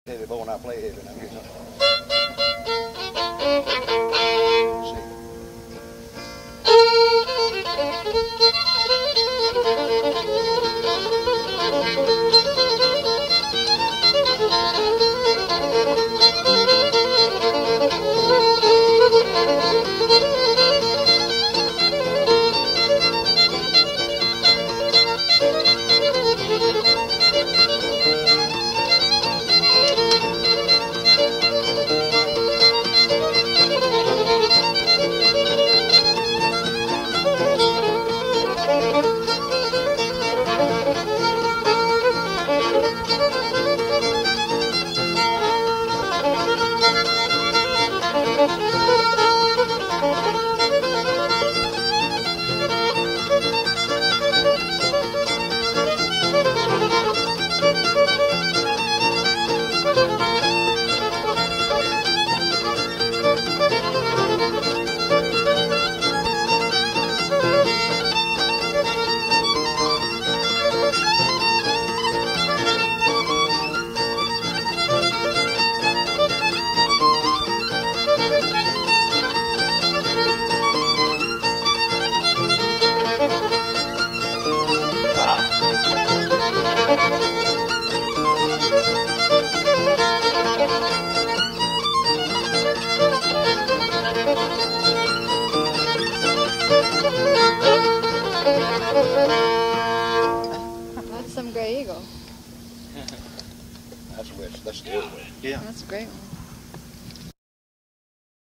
heavy bow and I play heavy. And I get something. That's some Grey Eagle. That's the other way. Yeah. That's a great one.